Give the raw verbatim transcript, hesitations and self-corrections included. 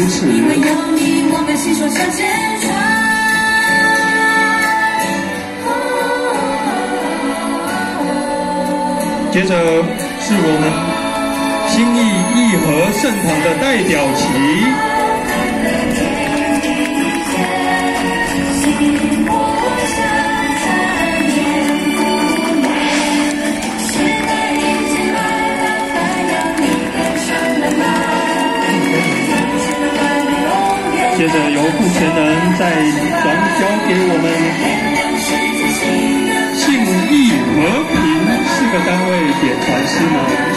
持。接着是我们新义义和圣堂的代表旗。接着由傅全能再转交给我们信义和平四个单位点传师们。